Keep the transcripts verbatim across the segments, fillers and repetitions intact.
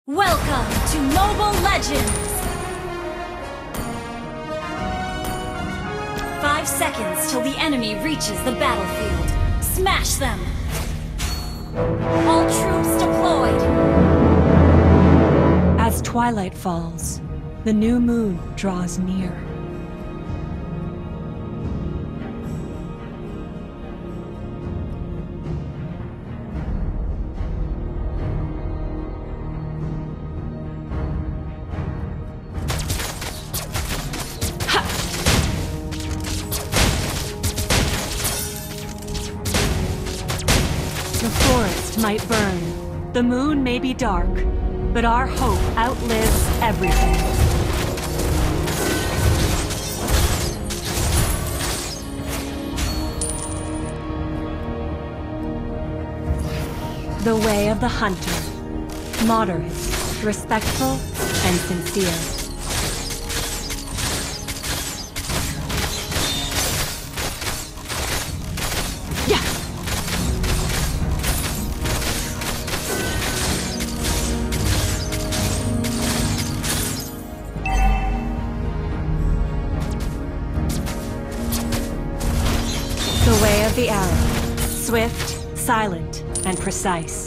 Welcome to Mobile Legends! Five seconds till the enemy reaches the battlefield. Smash them! All troops deployed! As twilight falls, the new moon draws near. The forest might burn, the moon may be dark, but our hope outlives everything. The way of the hunter, moderate, respectful, and sincere. The way of the arrow, swift, silent, and precise.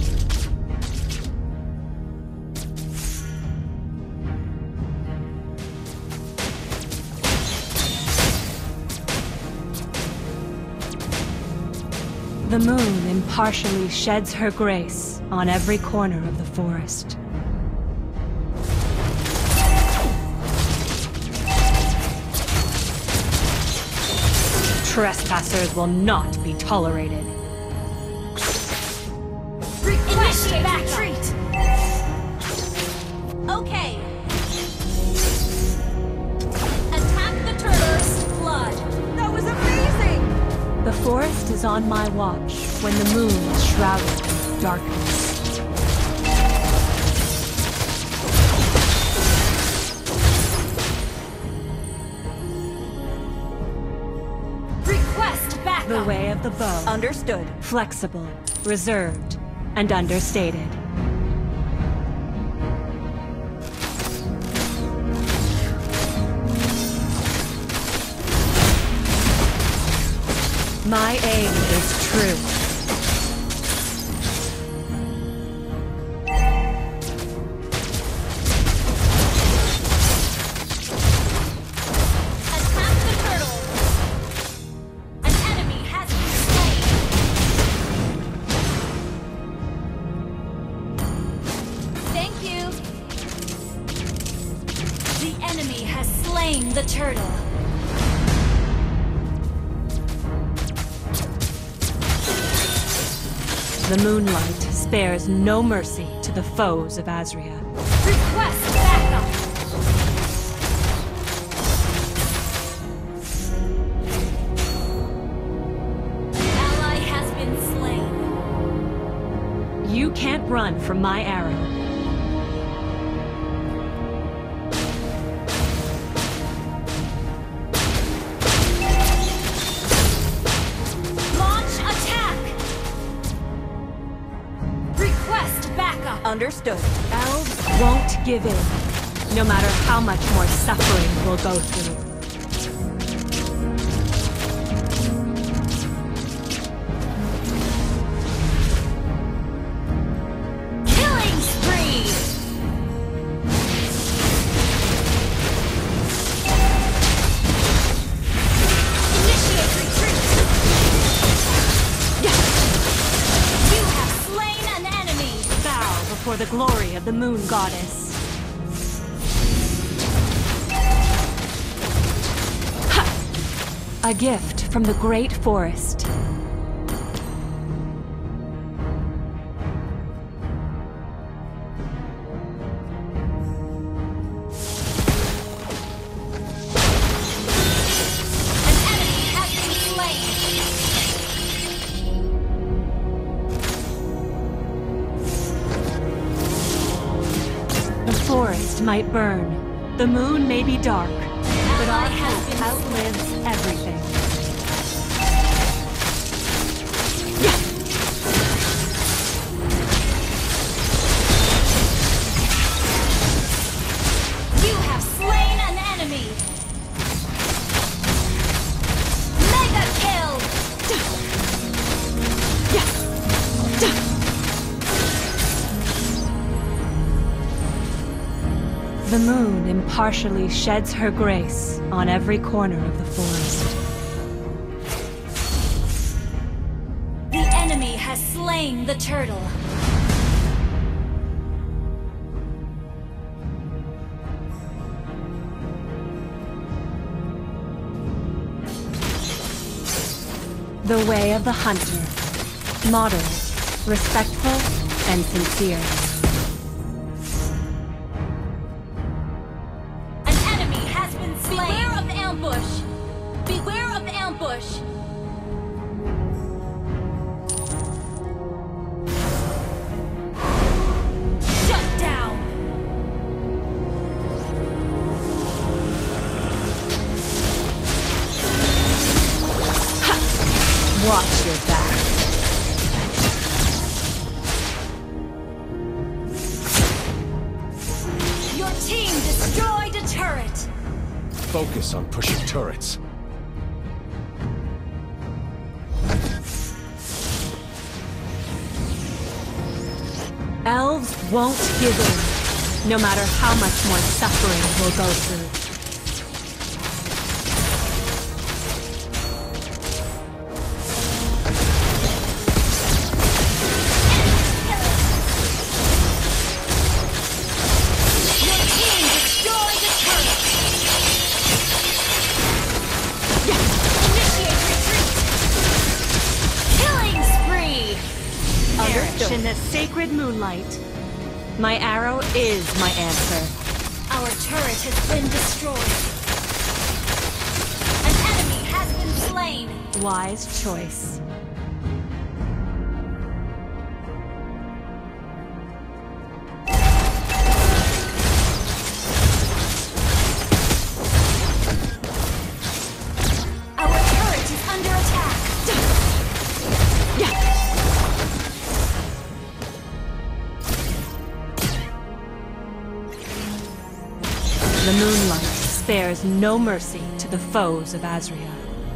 The moon impartially sheds her grace on every corner of the forest. Trespassers will not be tolerated. Request retreat! Okay. Attack the turtles! Flood! That was amazing! The forest is on my watch when the moon is shrouded in darkness. The way of the bow. Understood. Flexible, reserved, and understated. My aim is true. The enemy has slain the turtle. The moonlight spares no mercy to the foes of Azria. Request backup! An ally has been slain. You can't run from my arrow. Understood. Elves won't give in, no matter how much more suffering we'll go through. Killing spree! Initiate retreat! You have slain an enemy! Bow before the glory of the moon goddess. Ha! A gift from the great forest. An enemy has been slain! The forest might burn, the moon may be dark, but our hope outlives everything. The moon impartially sheds her grace on every corner of the forest. The enemy has slain the turtle. The way of the hunter. Moderate, respectful, and sincere. Beware of ambush! Beware of ambush! Shut down! Ha! Watch your back. Your team destroyed a turret! Focus on pushing turrets. Elves won't give in, no matter how much more suffering we'll go through. In the sacred moonlight, my arrow is my answer. Our turret has been destroyed. An enemy has been slain. Wise choice. Our turret is under attack. Yeah. The moonlight spares no mercy to the foes of Azria.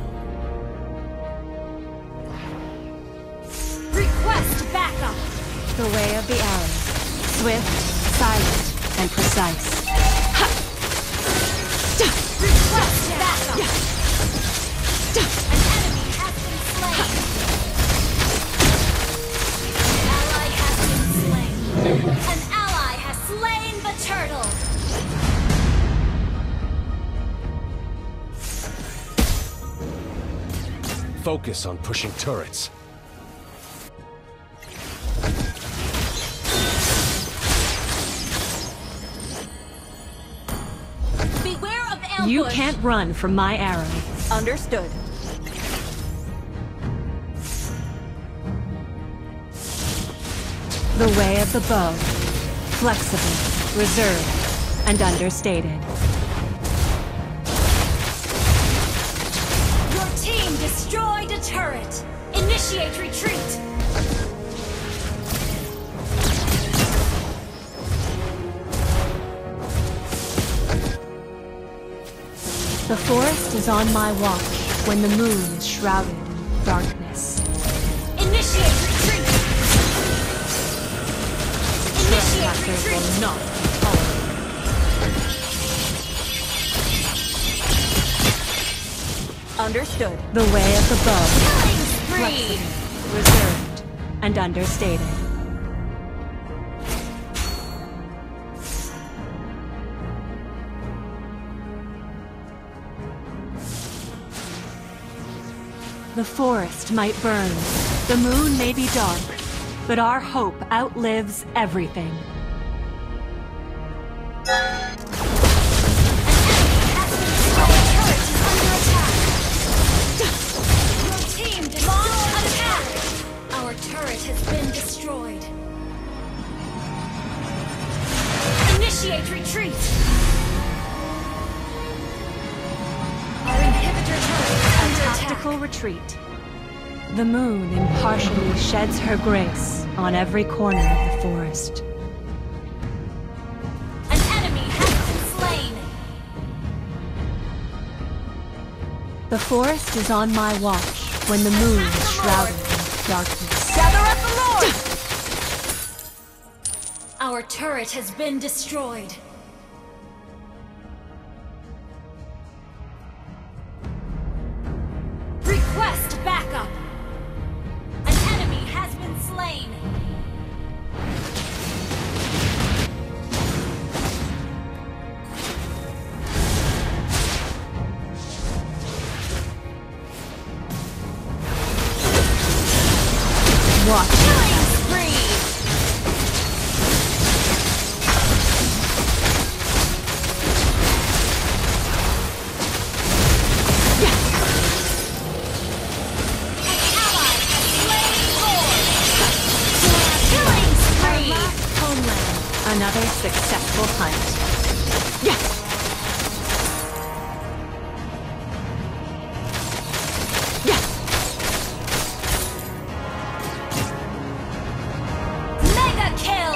Request backup! The way of the arrow. Swift, silent, and precise. Ha! Request backup! An enemy has been slain! An ally has been slain! An ally has slain the turtle! Focus on pushing turrets. Beware of ambush! You can't run from my arrow. Understood. The way of the bow. Flexible, reserved, and understated. Team destroyed a turret! Initiate retreat! The forest is on my watch when the moon is shrouded in darkness. Initiate retreat! Initiate Trespassers retreat! will not be tolerated. Understood. The way of the bow. Killing spree! Flexible, reserved, and understated. The forest might burn, the moon may be dark, but our hope outlives everything. Initiate retreat! Our inhibitor turret is under attack. Tactical retreat. The moon impartially sheds her grace on every corner of the forest. An enemy has been slain! The forest is on my watch when the moon is shrouded in darkness. Gather at the Lord! Our turret has been destroyed. Watch Killing spree! An ally has slain Lord! Killing spree! homeland. Another successful hunt. Yeah. Yeah. Mega kill!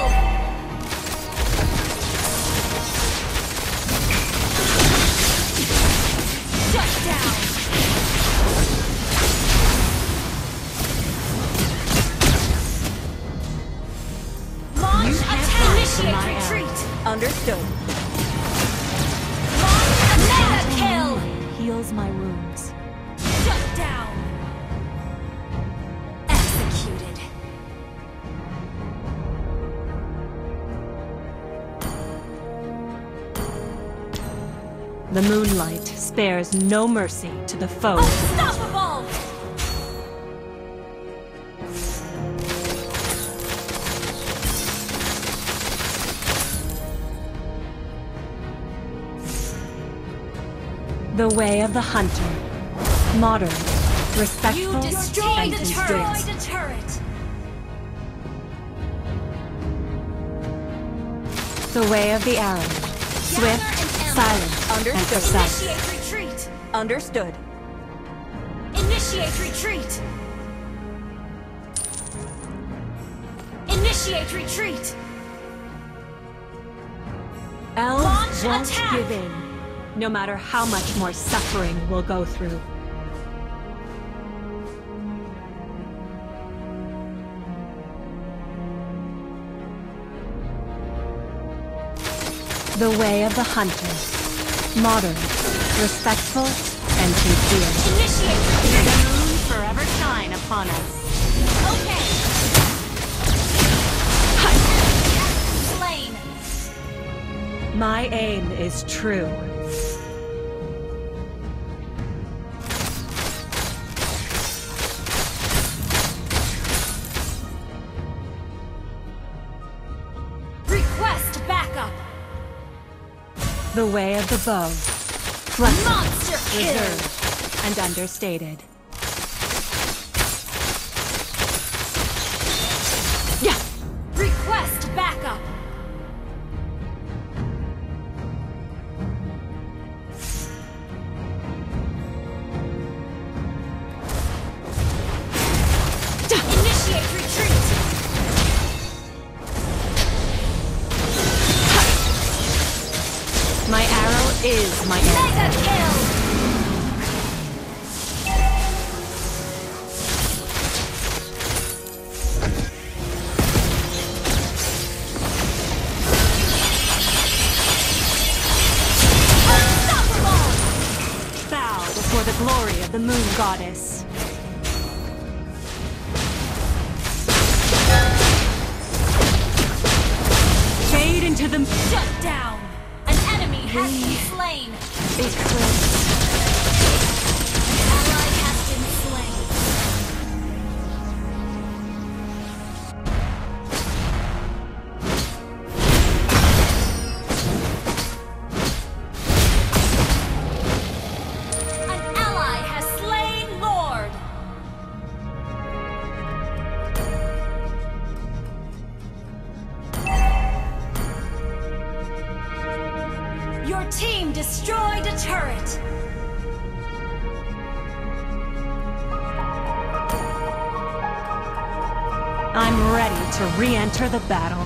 Shut down! Launch attack! Initiate my retreat! Understood. Launch a mega kill! Heals my wounds. Shut down! Executed. The moonlight spares no mercy to the foe. Unstoppable! The way of the hunter. Modern, You respectful, destroyed and the sincere. turret! Destroyed a turret! The way of the arrow. Swift, Gather and ammo. silent, and Understood. precise. Initiate retreat! Understood. Initiate retreat! Initiate retreat! Elves Launch won't attack. give in, no matter how much more suffering we'll go through. The way of the hunter. Modern, respectful, and sincere. Initiate The retreat! moon forever shine upon us. Okay! Slain! My aim is true. Request backup! The way of the bow. Flexible, Monster kill! reserved, and understated. Yeah! Request backup! Initiate retreat! My arrow is my arrow. Mega kill! Unstoppable! Bow before the glory of the moon goddess. Fade into the Shut down! An enemy has been slain! eclipse. Ally has been slain. An ally has slain Lord! Your team destroyed a turret! I'm ready to re-enter the battle.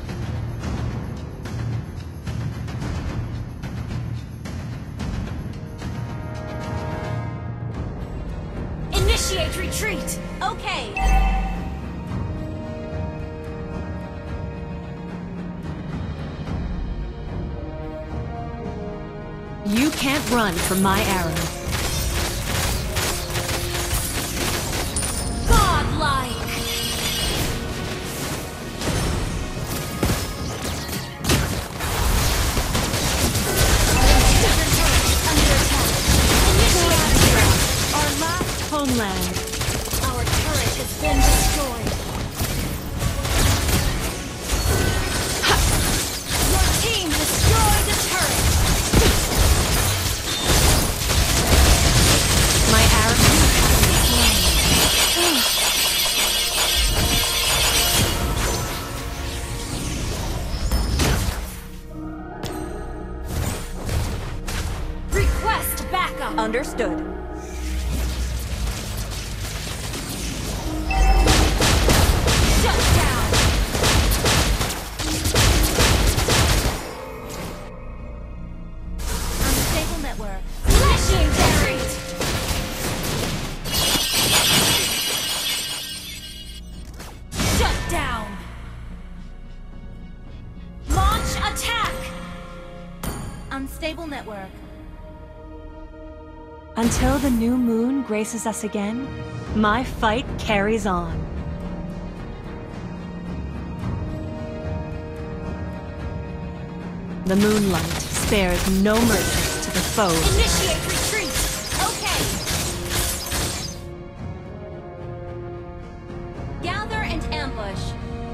Initiate retreat! Okay! You can't run from my arrow. Godlike! Our last homeland. Our turret has been destroyed. network. Until the new moon graces us again, my fight carries on. The moonlight spares no mercy to the foes. Initiate retreat! Okay! Gather and ambush.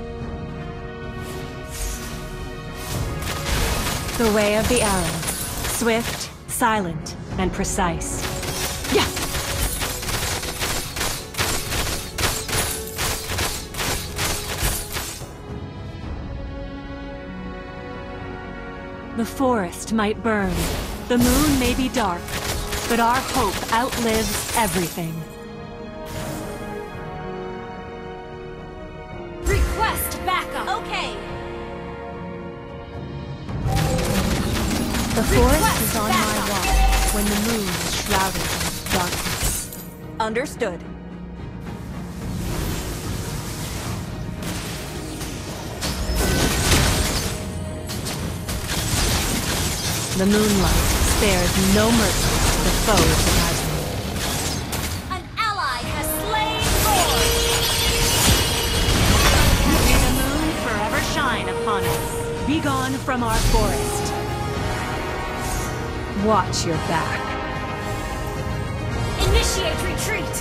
The way of the arrow. Swift, silent, and precise. Yeah! The forest might burn, the moon may be dark, but our hope outlives everything. Request backup! Okay! The forest Request is on backup. my watch when the moon is shrouded in darkness. Understood. The moonlight spares no mercy to the foes of Aslan. An ally has slain Lord! May the moon forever shine upon us. Be gone from our forest. Watch your back. Initiate retreat!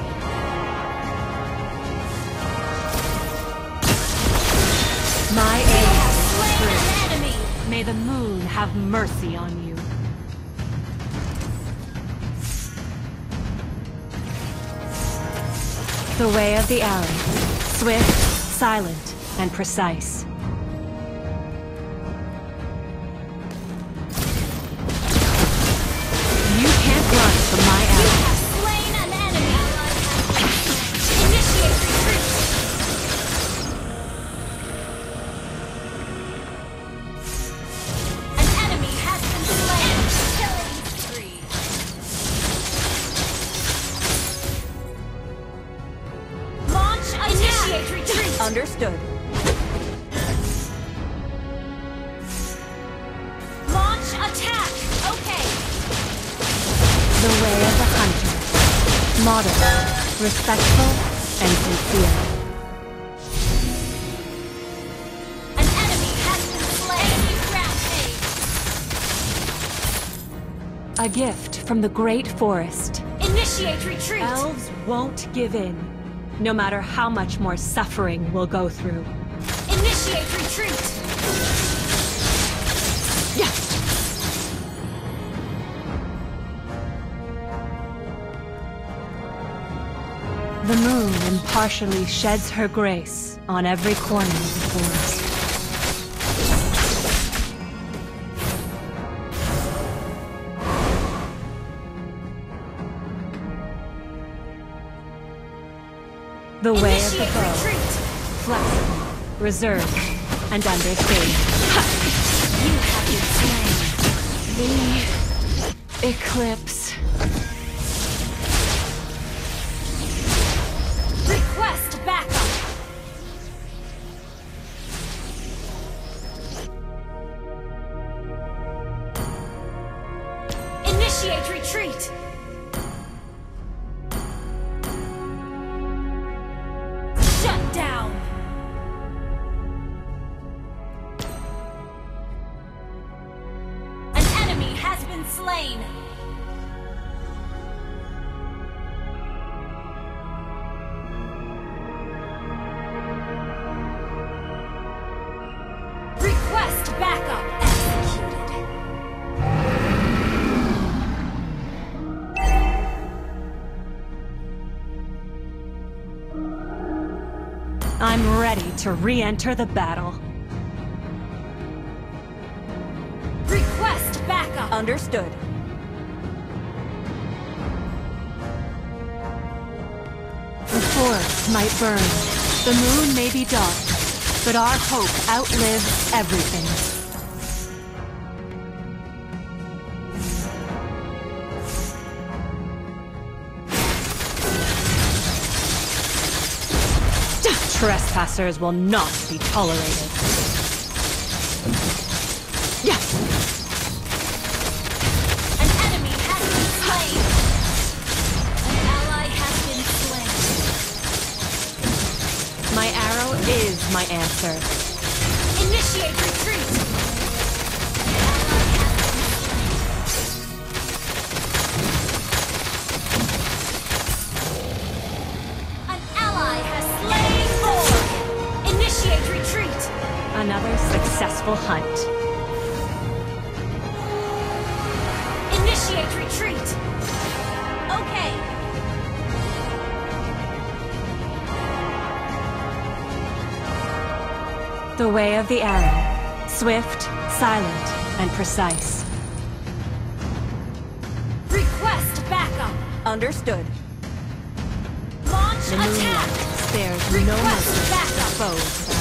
My You aim have is slain true. an enemy! May the moon have mercy on you. The way of the arrow. Swift, silent, and precise. You can't run from my You arrow. have slain an enemy! Initiate retreat! An enemy has been slain! Killing spree! Launch attack! Initiate retreat! Understood. Launch attack! Okay! The way of the hunter. Modern, respectful, and sincere. An enemy has been slain! Enemy rampage! A gift from the great forest. Initiate retreat! Elves won't give in, no matter how much more suffering we'll go through. Initiate retreat! Yeah. The moon impartially sheds her grace on every corner of the forest. The way of the Initiate bow. retreat! Flexible, reserved, and understated. You have been slain! The eclipse. Request backup! Initiate retreat! Shut down! An enemy has been slain! Request backup executed. I'm ready to re-enter the battle. Request backup. Understood. The forest might burn, the moon may be dark, but our hope outlives everything. Trespassers will not be tolerated. Yeah. is my answer. Initiate retreat! An ally has slain Orc! Initiate retreat! Another successful hunt. Initiate retreat! Okay. The way of the arrow. Swift, silent, and precise. Request backup! Understood. Launch The attack! moonlight spares no Request mercy to backup! foes.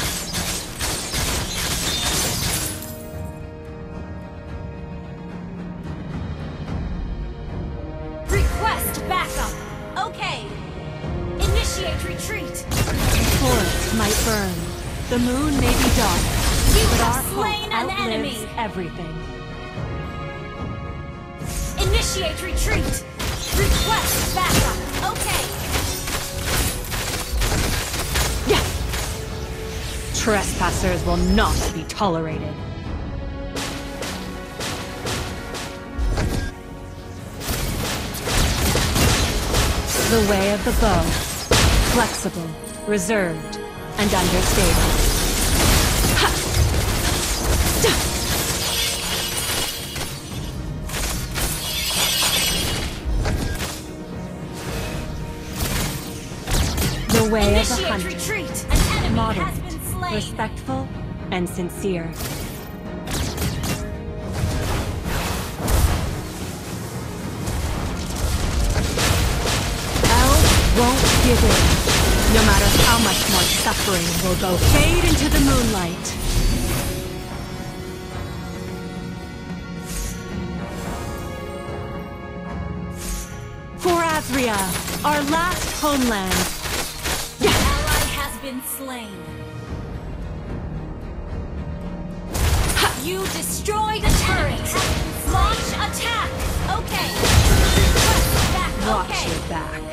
Request backup! Okay. Initiate retreat! The forest might burn. The moon may be dark. You but have our slain hope an outlives enemy! everything. Initiate retreat! Request backup! Okay. Trespassers will not be tolerated. The way of the bow. Flexible, reserved, and understated. Ha! The way of the Initiate hunter. retreat! An enemy Moderate, has been slain! respectful, and sincere. Elves won't give in, no matter how much more suffering will go fade into the moonlight. For Azria, our last homeland. An ally has been slain. You destroyed a turret! Launch attack! Okay. Request back! Watch Okay. your back.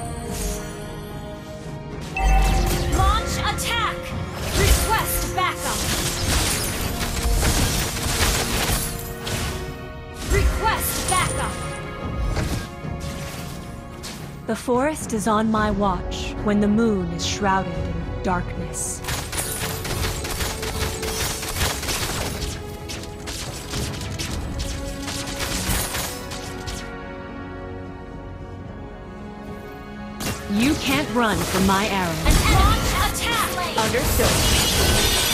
Launch attack! Request backup! Request backup! The forest is on my watch when the moon is shrouded in darkness. You can't run from my arrow. Launch attack! Understood.